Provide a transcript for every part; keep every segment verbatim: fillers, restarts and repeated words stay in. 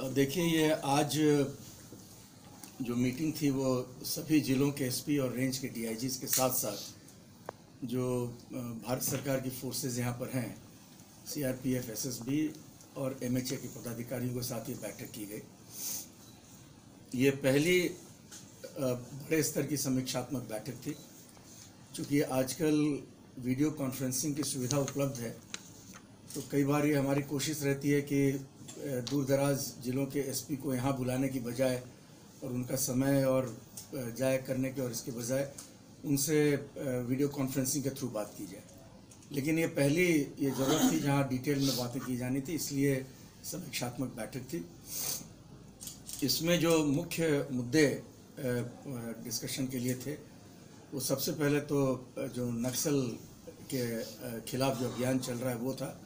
देखिए, ये आज जो मीटिंग थी वो सभी ज़िलों के एसपी और रेंज के डीआईजीज़ के साथ साथ जो भारत सरकार की फोर्सेस यहाँ पर हैं, सीआरपीएफ, एसएसबी और एमएचए के पदाधिकारियों के साथ ये बैठक की गई। ये पहली बड़े स्तर की समीक्षात्मक बैठक थी। चूँकि आजकल वीडियो कॉन्फ्रेंसिंग की सुविधा उपलब्ध है, तो कई बार ये हमारी कोशिश रहती है कि दूर दराज ज़िलों के एसपी को यहाँ बुलाने की बजाय और उनका समय और जाया करने के और इसके बजाय उनसे वीडियो कॉन्फ्रेंसिंग के थ्रू बात की जाए। लेकिन ये पहली ये ज़रूरत थी जहाँ डिटेल में बातें की जानी थी, इसलिए समीक्षात्मक बैठक थी। इसमें जो मुख्य मुद्दे डिस्कशन के लिए थे, वो सबसे पहले तो जो नक्सल के खिलाफ जो अभियान चल रहा है वो था,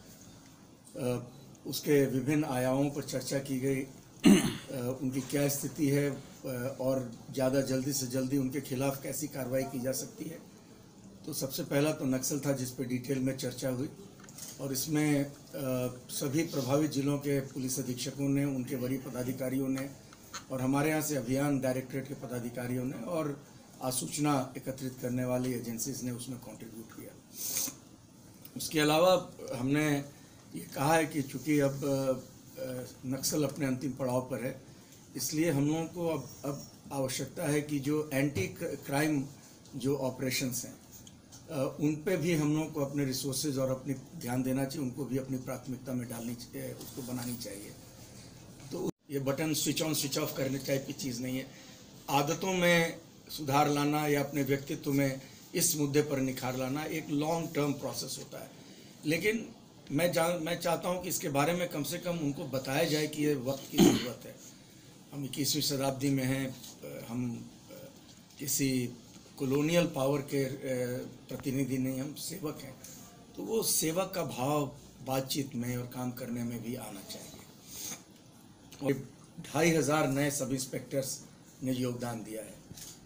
उसके विभिन्न आयामों पर चर्चा की गई, उनकी क्या स्थिति है और ज़्यादा जल्दी से जल्दी उनके खिलाफ कैसी कार्रवाई की जा सकती है। तो सबसे पहला तो नक्सल था, जिस पर डिटेल में चर्चा हुई और इसमें सभी प्रभावित जिलों के पुलिस अधीक्षकों ने, उनके वरीय पदाधिकारियों ने और हमारे यहाँ से अभियान डायरेक्टरेट के पदाधिकारियों ने और आसूचना एकत्रित करने वाली एजेंसीज ने उसमें कंट्रीब्यूट किया। उसके अलावा हमने ये कहा है कि चूँकि अब नक्सल अपने अंतिम पड़ाव पर है, इसलिए हम लोगों को अब अब आवश्यकता है कि जो एंटी क्राइम जो ऑपरेशंस हैं उन पे भी हम लोगों को अपने रिसोर्सेज और अपनी ध्यान देना चाहिए, उनको भी अपनी प्राथमिकता में डालनी चाहिए, उसको बनानी चाहिए। तो ये button switch on switch off करने टाइप की चीज़ नहीं है। आदतों में सुधार लाना या अपने व्यक्तित्व में इस मुद्दे पर निखार लाना एक लॉन्ग टर्म प्रोसेस होता है। लेकिन मैं जान मैं चाहता हूं कि इसके बारे में कम से कम उनको बताया जाए कि ये वक्त की ज़रूरत है। हम इक्कीसवीं शताब्दी में हैं, हम किसी कॉलोनियल पावर के प्रतिनिधि नहीं, हम सेवक हैं। तो वो सेवक का भाव बातचीत में और काम करने में भी आना चाहिए। और ढाई हज़ार नए सब इंस्पेक्टर्स ने योगदान दिया है।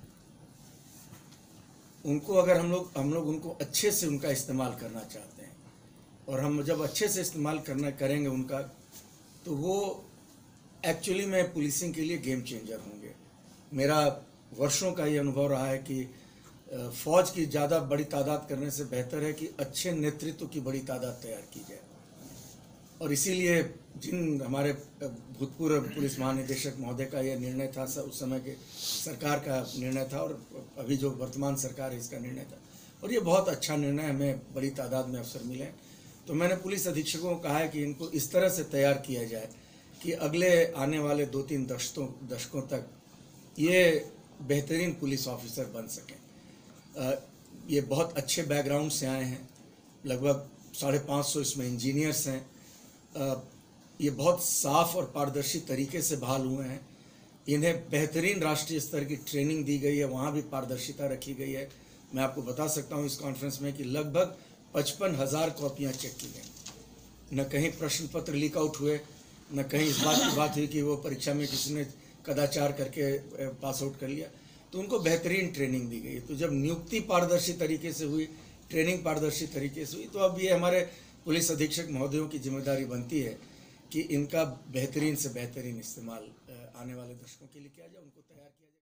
उनको अगर हम लोग हम लोग उनको अच्छे से उनका इस्तेमाल करना चाहते हैं और हम जब अच्छे से इस्तेमाल करना करेंगे उनका, तो वो एक्चुअली में पुलिसिंग के लिए गेम चेंजर होंगे। मेरा वर्षों का ये अनुभव रहा है कि फ़ौज की ज़्यादा बड़ी तादाद करने से बेहतर है कि अच्छे नेतृत्व की बड़ी तादाद तैयार की जाए। और इसीलिए जिन हमारे भूतपूर्व पुलिस महानिदेशक महोदय का यह निर्णय था, उस समय के सरकार का निर्णय था और अभी जो वर्तमान सरकार है इसका निर्णय था, और ये बहुत अच्छा निर्णय, हमें बड़ी तादाद में अफसर मिले। तो मैंने पुलिस अधीक्षकों को कहा है कि इनको इस तरह से तैयार किया जाए कि अगले आने वाले दो तीन दशकों दशकों तक ये बेहतरीन पुलिस ऑफिसर बन सकें। ये बहुत अच्छे बैकग्राउंड से आए हैं, लगभग साढ़े पाँच सौ इसमें इंजीनियर्स हैं। ये बहुत साफ और पारदर्शी तरीके से बहाल हुए हैं। इन्हें बेहतरीन राष्ट्रीय स्तर की ट्रेनिंग दी गई है, वहाँ भी पारदर्शिता रखी गई है। मैं आपको बता सकता हूँ इस कॉन्फ्रेंस में कि लगभग पचपन हज़ार कॉपियाँ चेक की गई। न कहीं प्रश्न पत्र लीक आउट हुए, न कहीं इस बात की बात हुई कि वो परीक्षा में किसी ने कदाचार करके पास आउट कर लिया। तो उनको बेहतरीन ट्रेनिंग दी गई। तो जब नियुक्ति पारदर्शी तरीके से हुई, ट्रेनिंग पारदर्शी तरीके से हुई, तो अब ये हमारे पुलिस अधीक्षक महोदयों की जिम्मेदारी बनती है कि इनका बेहतरीन से बेहतरीन इस्तेमाल आने वाले दशकों के लिए किया जाए, उनको तैयार किया जाए।